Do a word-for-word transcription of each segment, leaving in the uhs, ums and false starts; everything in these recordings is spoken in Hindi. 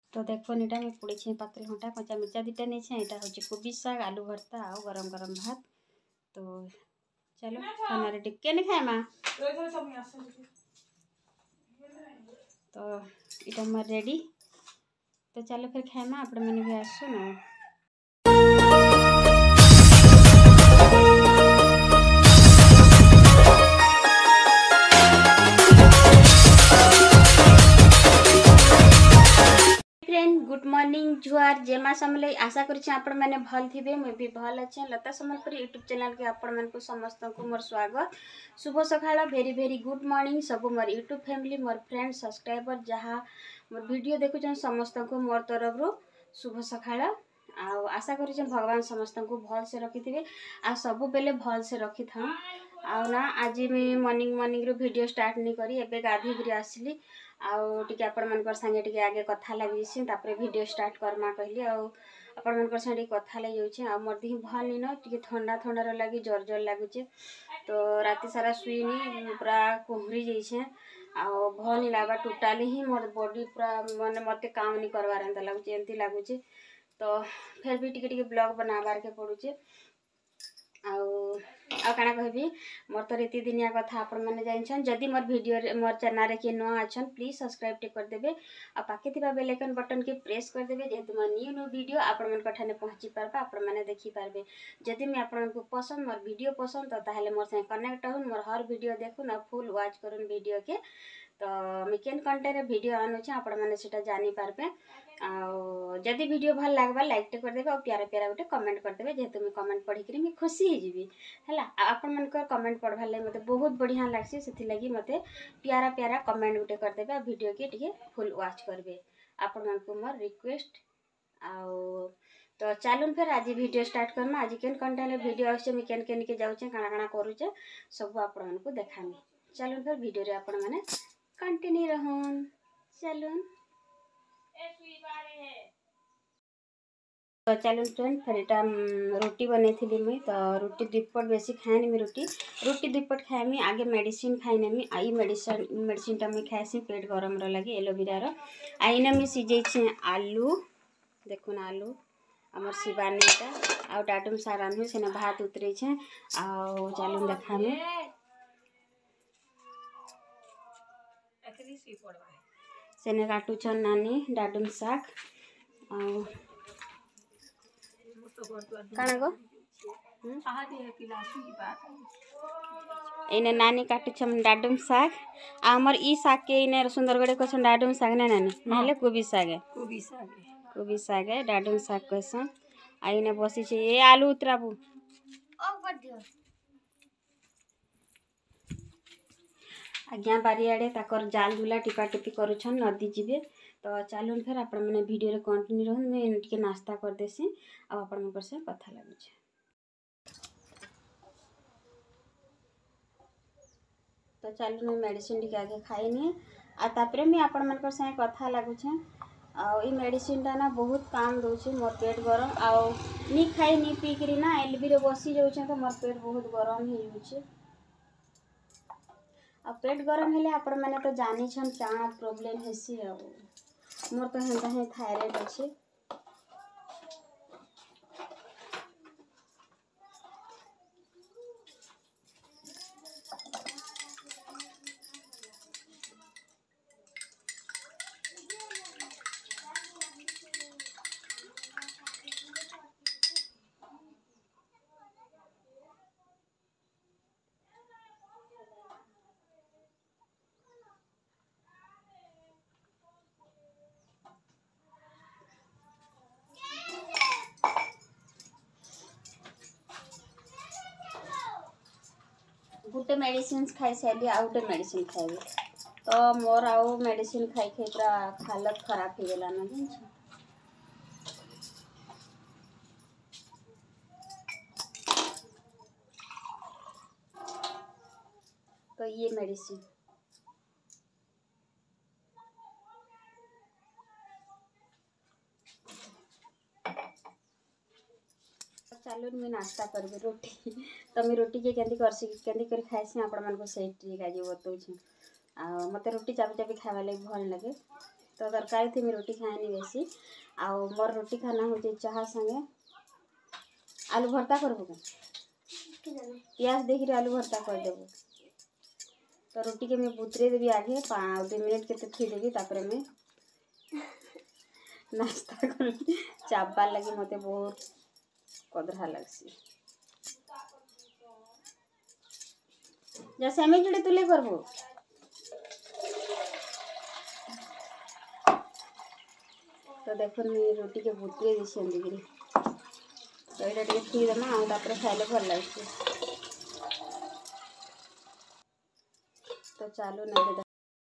तो देखो नीटा मैं पड़ी पातल घंटा कचा मिर्चा दुटा नहीं यहाँ हूँ कोबी साग आलू भर्ता आ गरम गरम भात। तो चलो खाना टिके नहीं खाएमा तो इटा मोर रेडी। तो चलो फिर खाएमा आपण मैंने भी आसो ना। गुड मॉर्निंग जुआर जेमा समले आशा करुच्छे आपण मैंने भल थे मुझे भी भल अच्छे। लता सम्बलपुर यूट्यूब चैनल के आपण मन को समस्त को मोर स्वागत। शुभ सकाळ भेरी भेरी गुड मॉर्निंग सब मोर यूट्यूब फैमिली मोर फ्रेंड सब्सक्राइबर जहाँ मोर वीडियो देखुछन समस्त को मोर तरफ रो शुभ सकाळ। आशा करुच्छे भगवान समस्त को भल से रखी थे आ सब बेले भल से रखी था। आ ना आज मैं मॉर्निंग मॉर्निंग रो वीडियो स्टार्ट नहीं करी एबे गाधी गिरी आसली आउ टिके आपण मनकर संगे टिके आगे कथा लागि छी तापरे वीडियो स्टार्ट करमा कहली आउ आपण मनकर संगे कथा लागि जाउछी। आ मोर देह भल नि न टिके ठंडा ठंडा रो लागि जर जर लागुचे। तो राति सारा सुईनी पूरा कोहरी जाई छे आउ भल नि लागा टोटली ही मोर बॉडी पूरा माने मते काम नि करवार एंता लागुचे एंती लागुचे। तो फिर भी टिके टिके ब्लॉग बनाबार के पड़ुचे आउ आ काना कहबी मोर तो रीति दिनिया कथा आपण माने जानिछन। जदि मोर वीडियो मोर चैनल रे के न आछन प्लीज सब्सक्राइब टे कर देबे आ पाके थिबा बेल आइकन बटन के प्रेस कर देबे जेतु मोर न्यू न्यू वीडियो आपण मन कठाने पहुंची पारबा आपण माने देखि पारबे। जदि मैं आपण को पसंद मोर वीडियो पसंद तो ताहेले मोर से कनेक्ट होन मोर हर वीडियो देखुन आ फुल वॉच करूँ वीडियो के। तो मैं केन कंटेंट वीडियो आनुचे आपण माने सेटा जानि पारबे। आउ जदि वीडियो भल लागबा लाइक टे कर देबे और प्यारा प्यारा गोटे कमेंट कर देबे जेतु मैं कमेंट पढ़ी करी मैं खुशी ही जीबी हैला। आपण मनकर कमेंट पढ़वार लागि मते बहुत बढ़िया लागसी सेथि लागि मते प्यारा प्यारा कमेंट गोटे कर देबे आ वीडियो के टिके फुल वॉच करबे आपण मन को मोर रिक्वेस्ट। आउ तो चलून फिर आज वीडियो स्टार्ट करमा। आज केन कंटेंट वीडियो आछे मैं केन केन के जाउचे काना काना करूचे सब आपण मन को देखामी। चलून फिर वीडियो रे आपण माने कंटिन्यू रहन चलून। तो चलो फ्रेंड फिर एटा रोटी बनै थी मुई। तो रोटी दुपट बेसी खाएनी मैं रोटी रोटी दुपट खाएमी आगे मेडिसिन खाइनेमी आई मेडिसिन मेडिसिन टा मुई खाएसी पेट गरम रो लगी एलोवेरा रो। आईने मुई सिझे छे आलू देखुन आलू हमर शिवानीटा आ डाटम सारान हो सेने भात उतरे छे आ चलून देखामी। सेने काटू छन नानी डाडम साग आ काना गो इने नानी काटू छम डाडम साग आमर ई साग के इने सुंदरगढ़ को छन डाडम साग ने नानी नहले कोबी साग है कोबी साग है कोबी साग है डाडम साग कहसन। आ इने बसी छे ए आलू उतराबू ओ कर दियो आज्ञा बारियाड़े ताकर जाल झुला टिपा टिपी करुछन नदी जीवे। तो चलून फिर आपण मैंने वीडियो रे कंटिन्यू रहन मैं टिके नाश्ता कर देसी आ आपण मन से कथा लागु छे। तो चलून मैं मेडिसिन टिके आगे खाइनी आ तापरे मैं आपण मन से कथा लागु छे। आ ई मेडिसिन टा ना बहुत काम दउ छे मोर पेट गरम आ नी खाई नी पी करी ना एलबी रे बसी जाउ छे तो मोर पेट बहुत गरम ही जाउ छे। आ पेट गरम हेले आपण माने तो जानि छन काना प्रॉब्लम हेसी आ मोर तो हेंता है थायराइड अछि। गुटे मेडिसिन खाई सारी आउ गोटे मेडिसिन खाइबे तो मोर आउ मेडिसिन खाई खाई पूरा हालत खराब हो गला ना जान। तो ये मेडिसिन चलो मैं नाश्ता करबे रोटी तो मैं रोटी के केंदी करसी केंदी कर खाइसी आपण मन को सेट रे गाजी बतौ छी आ मते रोटी चाबी चाबी खावा ले भल लगे। तो तरकारी थी मैं रोटी खाएनी बेसी आउ मोर रोटी खाना हो चाहा संगे आलू भर्ता करबो प्याज देखिए आलू भर्ता कर देबो तो रोटी के मैं बुतरे देवी आगे पाँच दो मिनट के थी देवी तापर मैं नाश्ता कर चापार लगी मते बहुत कदरा लगसी जैसे हमें जुड़े तुले करबो तो देखो मैं रोटी के बुतरे देसी अंदिगिरी तो ये टे थी देमा आ तापर खाइले भल लागसी तो चालू ना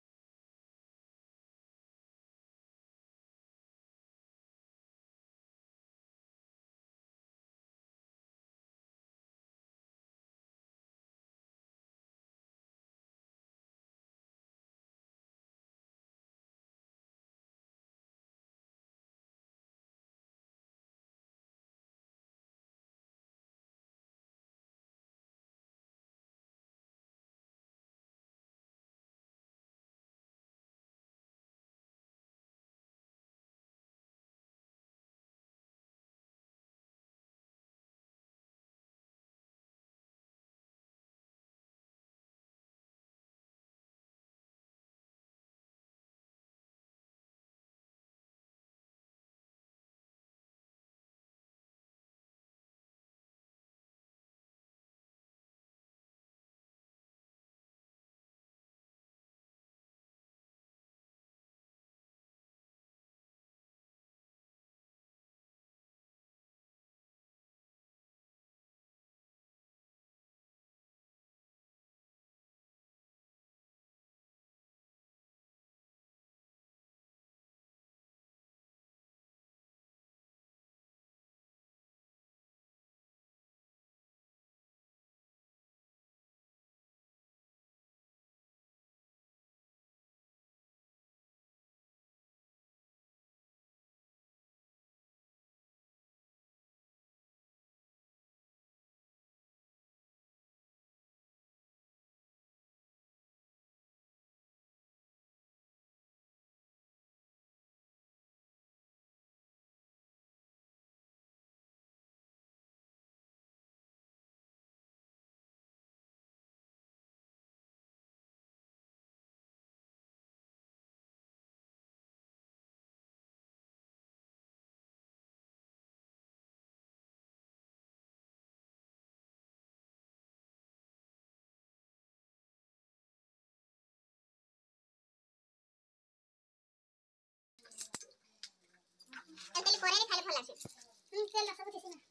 तेल कोरे खाले भल आसे हम तेल सब देसी ना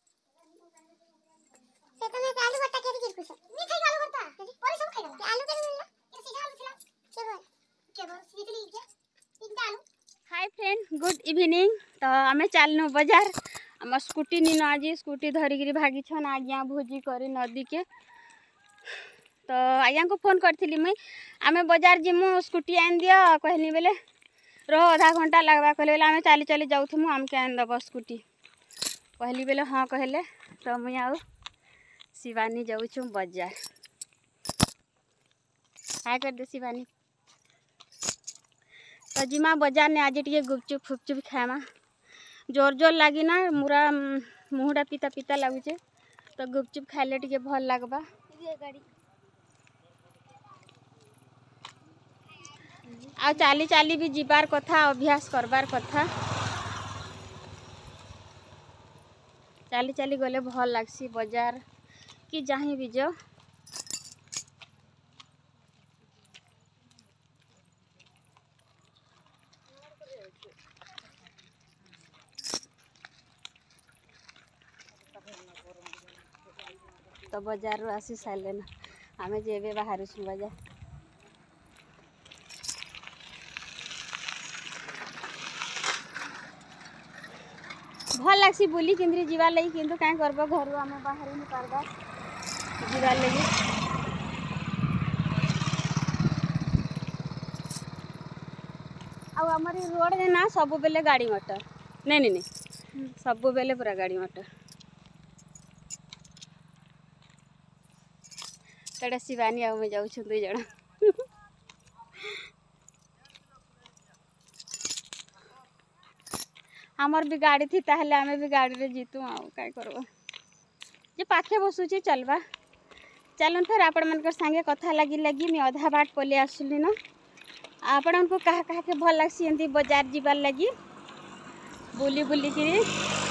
से तो मैं आलू भरता के गिर कुछ नहीं खाई आलू भरता और सब खाई गला आलू के मिलला ये सीधा आलू थिला केवल केवल सीधली के तीन आलू हाय फ्रेंड गुड इवनिंग तो आमे चलनु बाजार आम स्कूटी नीन आज स्कूटी धरिकी भागी छन आज्ञा भोजी कर नदी के तो आज्ञा को फोन करी मुई आमे बाजार जीमु स्कूटी आन दियो कहली बेले रह आधा घंटा लगवा कहले बेले आमे चली चली जाऊँ आमके आन दब स्कूटी कहली बेले हाँ कहले तो मुई आउ शिवानी जाऊँ बाजार हाय कर दे शिवानी तो जिमा बाजार ने आज टे गुपचुप फुपचुप खाएमा जोर जोर लगी ना मुरा मुहटा पीता पीता लगुचे तो गुपचुप खाइले टे भल लगबा आ चाली चाली भी जीवार कथा अभ्यास करबार कथा चाली चाली गले भल लगसी बाजार कि जहीं भी जो तो बाजार आसी सारे ना आम जे बाहर बाजार भल लगसी बुली किंद्री जीवार लगी किंतु क्या करब घर आम बाहर नहीं पार्बा जीवार लगी आमर रोड ना सब बेले गाड़ी मटर नहीं नहीं नहीं सब बेले पूरा गाड़ी मटर तड़ा शिवानी आ मैं जाऊँ दुई जन आमर भी गाड़ी थी ताहले आमे भी गाड़ी रे जीतू आउ काय करबो जे पाखे बसुची चलबा चलन फिर आपण मनकर संगे कथा लगी लगी मैं अधा बाट पले आसली न आपण को कहा कहा के भल लागसी एंती बाजार जीवार लगी बुली बुली किरी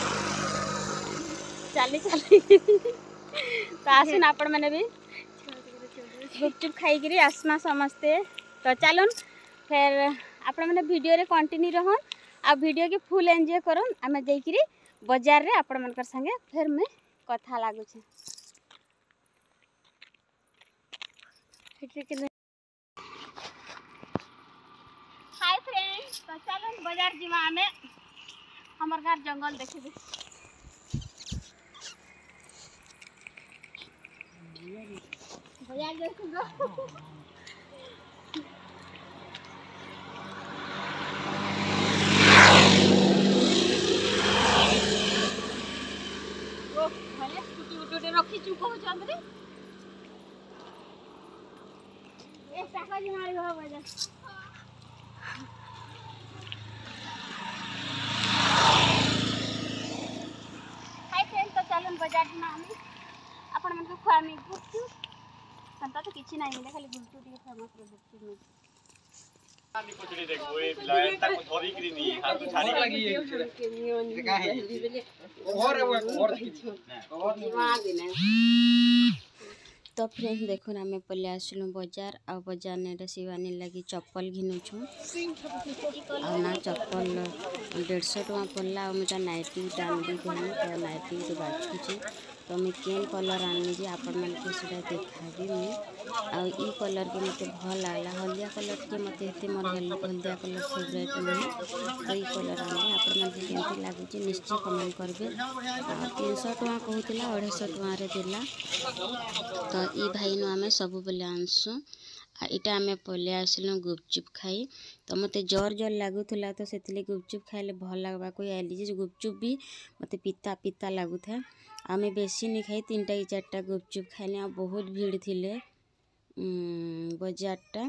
चली चली तो आसन आपण मैंने भी गुपचुप खाई आसमा समस्ते तो चलन फिर आपण मैंने वीडियो रे कंटिन्यू रहन आ वीडियो के फुल एंजॉय करन आमे जाई बाजार रे आपण मनकर संगे फिर मैं कथा लागू छे। हाय फ्रेंड्स तो चलन बाजार जीवा आमे हमर घर जंगल देखबे बाजार देखो ओ भले स्कूटी उटोटे रखी चुको चंद्री ए साका जी मारी हो बाजार हाय फ्रेंड्स तो चलन बाजार में आमी आपण मन को खुआमी गुपचुप संता तो किछि नाही मिले खाली गुपचुप दी फेमस रे गुपचुप में आनी कुछ नहीं देखो ए लाइन तक धरी करी नहीं हां तो छाड़ी लगी है से का है और और और दिमाग ने तो फ्रेंड्स देखो ना मैं पले आसलु बाजार आ बाजार ने शिवानी लगी चप्पल घिनुछु आ ना चप्पल डेढ़ सौ टका पड़ला आ मुझे नाइटी डांडी घिनु तो नाइटी तो बाछुची तो मैं केन कलर आनी जे आपण मन के सुधा देखाबी मैं आ ई कलर के मते भल लागला हल्दिया कलर के मते एते मोर हल्दिया कलर फेवरेट नहीं तो ई कलर आनी आपण मन के केमती लागुची निश्चय कमेंट करबे तीन सौ टका कहूतिला अढ़ाई सौ टका रे दिला तो ई भाई नु आमे सब बेले आनसु आ इटा आमे पले आसलु गुपचुप खाई तो मते जोर जोर लागुथला तो सेतले गुपचुप खाइले भल लागबा कोई आली जे गुपचुप भी मते पिता पिता लागुथा आमे बेसी नहीं खाई तीन टा चारटा गुपचुप खाइले आ बहुत भीड़ थिले बाजारटा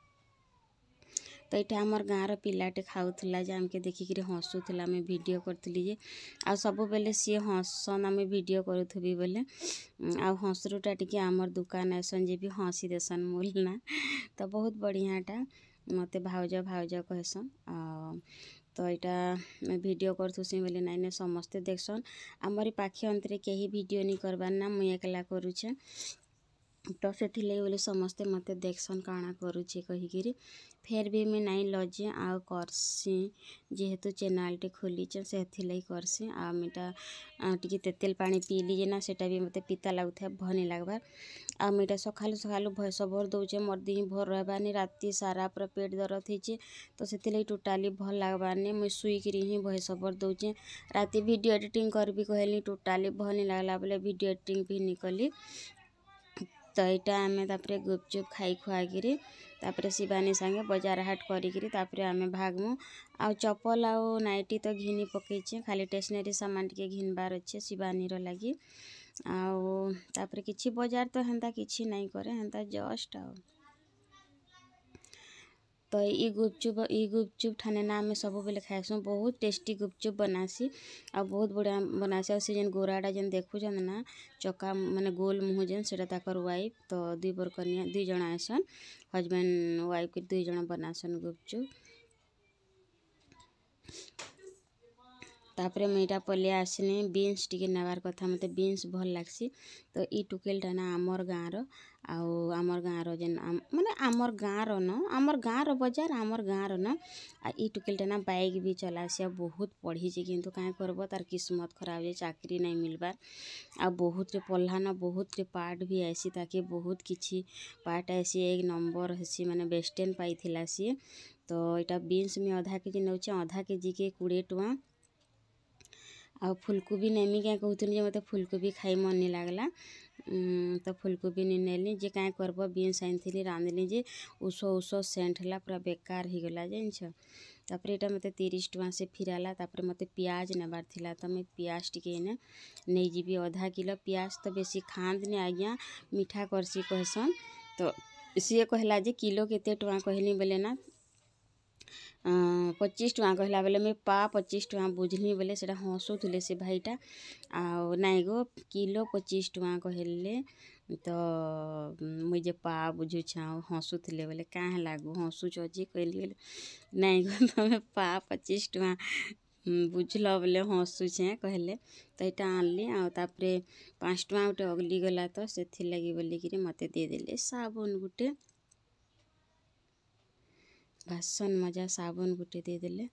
तो ये आमर गाँव पिलाटे खाऊला जे आमके देखिक हसुला आम वीडियो करतली जे आ सब बेले सी हसन आम वीडियो करूथबी बोले आ हसरुटा टी आमर दुकान आसन जे भी हसी देसन मूल ना तो बहुत बढ़ियाटा मते भाउज भाउज कहसन तो यहाँ मैं वीडियो करथुसी बोले नाई ना समस्ते देखसन आमरी पाखे अंतरे कहीं वीडियो नहीं करबार ना मुई एकला करूछे तो से बोले समस्ते मते देखसन काଣା करूछे कहीकिरी फेर भी मैं नाई लजे आ करसी जेहेतु चैनल टे खोलीचे से करसी आ मिटा टिके तेतेल पानी पीली जे ना सेटा भी मते पिता लागुथा भनी लागबार आ मिटा सखालु सखालु भैंस भर दउचे मोर दी भर रहबानी राती सारा पूरा पेट दर्द थीचे तो से टोटाली भल लागबानी मुई सुई करी ही भैंस भर दउचे राती वीडियो एडिटिंग करबी कहली टोटाली भल लागला बोले वीडियो एडिटिंग भी निकली तो यहाँ आम तापर गुपचुप खाई खुआकि तापर शिवानी संगे बाजार हाट करी आम भागमु आ चप्पल आउ नाइटी तो घिनी पकईचे खाली स्टेशनरी सामान टे घिनबार अच्छे शिवानी लगी आउ तापर किछि बाजार तो हेन्ता किछि नहीं करे हेन्ता जस्ट आ तो ई गुपचुप ई गुपचुप ठाने ना आम सब बेले खाइसु बहुत टेस्टी गुपचुप बनासी आ बहुत बढ़िया बनासी आ से जेन गोराटा जेन देखुछन ना चका माने गोल मुँह जेन सेटा ताकर वाइफ तो दुई बर कन्या दुई जण आसन हजबैंड वाइफ के दुई जण बनासन गुपचुप तापर मुझा पले आसनी बीन्स टिके नेबार कथा मते बीन्स भल लागसी तो ई टुकेलटा ना आमर गाँव आउ आमर गाँव जेन माने आमर गाँव न आमर गाँव बाजार आमर गाँव न आ ई टुकेलटा ना बाइक भी चलासी बहुत पढ़ी किंतु काँ करब तार किस्मत खराब है चाकरी नहीं मिलबार आ बहुत रे पढ़ला न बहुत रे पार्ट भी आसी ताकि बहुत किछि पार्ट आसी एक नंबर हेसी माने बेस्टेन पाई सी तो यहाँ बीन्स में आधा केजी नौचे आधा केजी के कोड़े टुआ आ फुलकोबी नेमी क्या कहते मत फुलकोबी खाई मन नहीं लगला तो फुलकोबी नहीं नेली जे क्या करब बीन्स आनी रांधली जे उस उस सेंट है पूरा बेकार हो गला जान तापर यहाँ मत तीस टका से फिराला तापर मत पियाज नेबार थिला तो मैं पियाज टिके ने नहीं जीवी आधा किलो पियाज तो बेसी खाँदनी आज्ञा मीठा करसी कहसन तो सी कहला जे किलो केते टका कहली बोले ना पच्चीस टଙ୍କା कहला बेले मुई पा पच्चीस टଙ୍କା बुझली बोले से हँसुले से भाईटा आ नाई गो किलो पच्चीस टଙ୍କା कहले तो मुई जे पा बुझुछा हँसुले बोले क्या लागू हँसुच जी कहली नाई गो तुम पा पच्चीस टଙ୍କା बुझल बोले हँसुचे कहले तो यहाँ आनली आउे पाँच टଙ୍କା गोटे अगली गला तो से लगी बोलिकी मत देदेले साबुन गुटे बासन मजा साबुन गुटे देदेले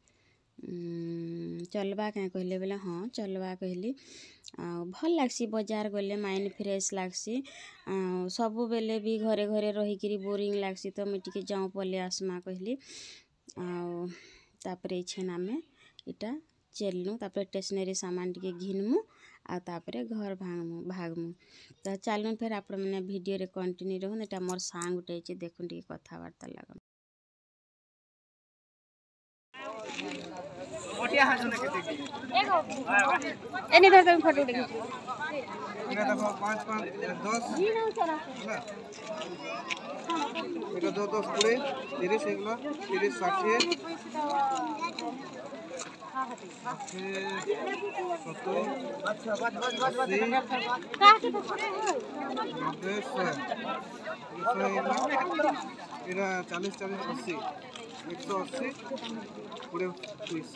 चलवा क्या कहले बोले हाँ चलवा कहली भल लगसी बाजार गले माइंड फ्रेश लगसी सबु बेले भी घरे घरे रहीकि बोरिंग लगसी तो मुझे टिके जाऊँ पले आसमा कहली आउे छेन आम इटा चलनु तापर स्टेशनरी सामान टिके घिनमु आ तापरे घर भागमु भागमु तो चलनु फिर आप मैंने वीडियो रे कंटिन्यू रहूँ एटा मोर सांग उठे देखुन टिके कथबार्ता लगन एनी धर के फोटो देखि एटा देखो पाँच पाँच दस एटा दो दस पूरे तीस एगला तीस षाठी चालीस चालीस अस्सी एक सौ अस्सी पूरे दुईश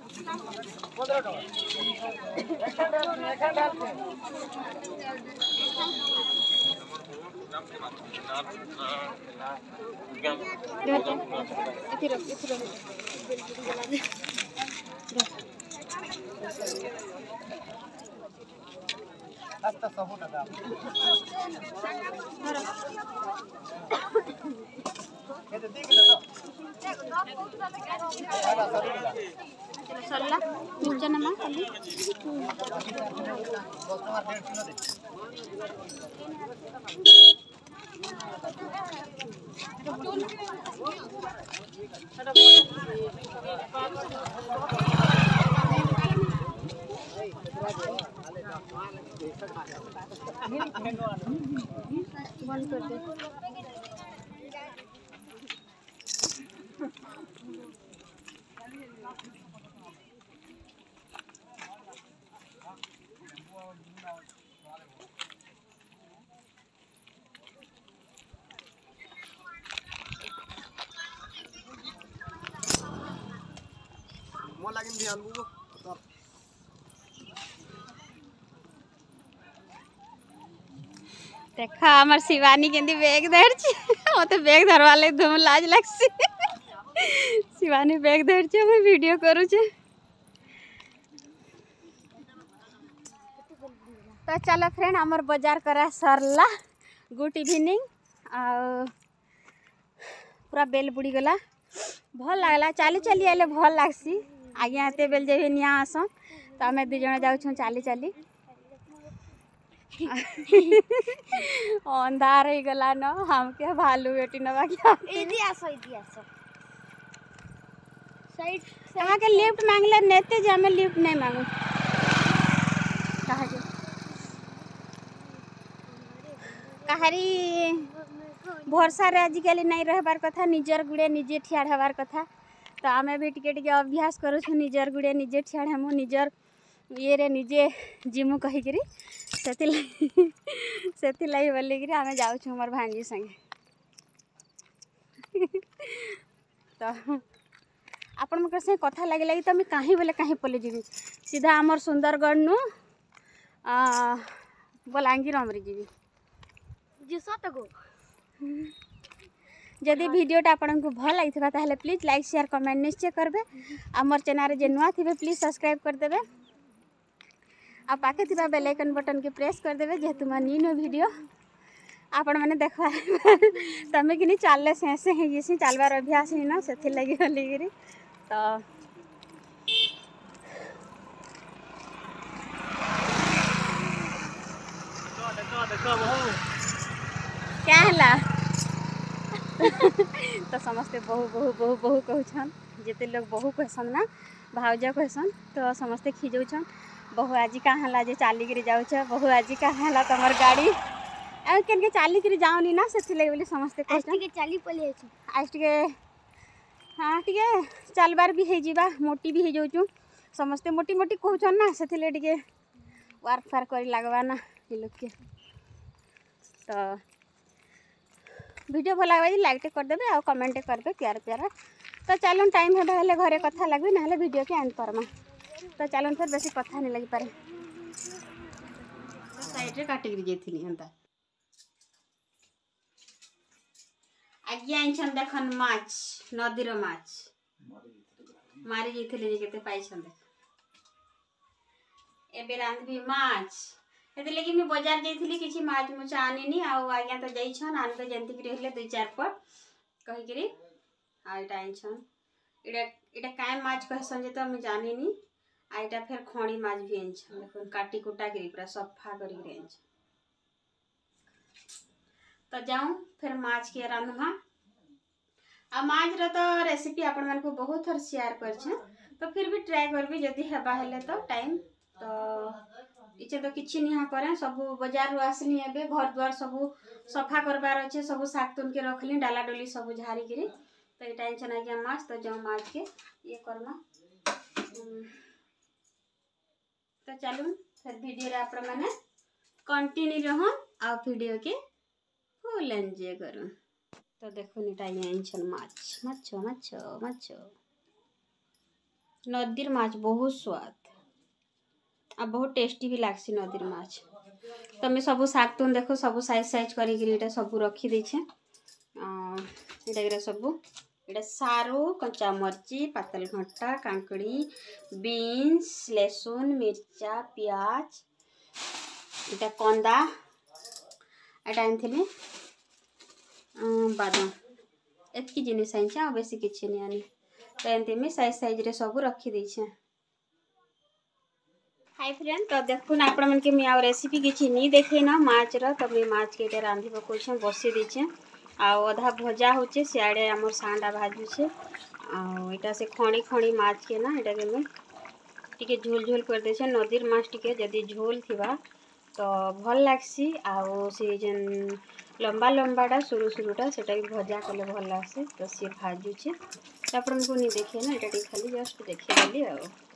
सरला निचन ना खाली बंद कर दे देखा हमार शिवानी केंदी बैग धरछि मते बैग धरवाले धुम लाज लागसी शिवानी बैग धरछि मैं वीडियो करू छे तो चलो फ्रेंड हमर बाजार करा सरला गुड इवनिंग आ पूरा बेल बुड़ी गला भल लागला चाली चाली आले भल लागसी आगे आते बेल जेबे निया आसम तो आम दु जण जाऊ चाली चाली अंधार हो गला न हमके भालू बेटी नवा क्या इदी आसो इदी आसो साइड कहाँ के लिफ्ट मांगले नेते जे हमें लिफ्ट नहीं मांगू कहाँ के कहारी भरोसा रे आजिकल नहीं रहबार कथा निजर गुड़े निजे ठिया हबार कथा तो आमे भी टिके टिके अभ्यास करू छु निजर गुड़े निजे ठिया हमु निजर ये रे निजे जिमु कहि करी सेति सेति लाई बोली करी आमे जाउ छु हमर भांजी संगे तो आपण मकर से कथा लागे लागी तो मैं कहीं बोले कहीं पले जीवी सीधा आमर सुंदरगढ़ नु आ बलांगीर हमरी जीवी जी सत गो जदि वीडियोटा आपको भल लगी ताहले प्लीज लाइक शेयर कमेंट निश्चय करबे आमर चैनल जे नुआ थिबे प्लीज सब्सक्राइब कर देबे आ पाखे थिबा बेल आइकन बटन के प्रेस कर देबे जेहेतु मोर न्यू न्यू वीडियो आपण माने देखा तमे कि चलले से से ही से चलबार अभ्यास ही ना से लगी बोली तो क्या है तो समस्ते बहु बहु बहु बहु कहन जिते लोग बहु कहसन ना भाउज कहसन तो समस्ते खिजौछन बहु आज कहाँ जे चलिक जाऊछ बहु आज कहाँ तुम गाड़ी के चलिक जाऊनी ना से बोली समस्ते कहन चली पले आज टे हाँ टे चलबार भी हो मोटी भी हो जाऊँ समस्ते मोटी मोटी कहन ना से टे वार्क फार्क कर लगवा ना ये लोग के तो वीडियो भल लगे लाइक करदे और कमेंट करदे प्यार प्यार तो चलन टाइम है हेल्ले घरे कथा लगे ना वीडियो के एंड करमा तो चलन फिर बेसी कथा नहीं लगी पारे साइड रे काटिक जाइथिनी हंता आज्ञा आइछन देखन माछ नदीर माछ मारी जाइथिले केते पाइछन देख एबे रांधबी माछ हेते लगी मैं बाजार जाइथिली किछि माछ मुछ आनिनी आउ आज्ञा तो जाइछन आनबे जंती कि रहले दुई चार पट कहि करी आ इटा आइछन इटा इटा काय माछ कहसन जे तो मैं जानिनी आ इटा फिर खणी माछ भी आइछन देखन काटी कुटा करी पूरा सफा करी रेंज तो जाऊं फिर माछ के रांधमा आ माछ रो तो रेसिपी आपण मन को बहुत थर शेयर कर छ तो फिर भी ट्राई करबी जदी हेबा हेले तो टाइम तो इचे तो किछि निहा करे सब बाजार आसनी एबे घर द्वार सब सफा करबार अच्छे सब साग तुन के रखली डाला डोली सब झारी करी तो ये टेंशन आ गया माछ तो जाऊँ माछ के ये करना तो चलूँ फिर वीडियो रे आपण माने कंटिन्यू रहन आ वीडियो के फुल एंजॉय करूँ तो देखो निटा ये माछ माछ माछ माछ नदीर माछ बहुत स्वाद आ बहुत टेस्टी भी लागसी नदीर माछ तो मैं सब साग तुन देखो सब साइज साइज कर सब रखी देछे इटा सब इटा सारू कंचा मर्ची पातल घंटा कांकड़ी बीन्स लहसुन मिर्चा प्याज इटा कंदा इटा आनी बादाम एतकी जिनिस आनी आ बेसी किसी नहीं आनी तो एमती में साइज साइज रे सब रखी देछे हाय फ्रेंड तो देखुन आपण मन के मैं आ रेसिपी किछि नहीं देखे ना माछ रो तो मैं माछ के रांधि पकोछे बसी देछे आ अधा भजा होचे सियाड़े हमर सांडा भाजू छे आ एटा से खणी खणी माछ के ना एटा के मैं टिके झोल झोल कर देछे नदीर माछ टिके जदी झोल थिबा तो भल लागसी आ से जन लंबा लंबाटा सुरु सुरुटा सेटा भी भजा कले भल लागसी तो सी भाजू छे आपण को नहीं देखे ना एटा खाली जस्ट देखे देली आ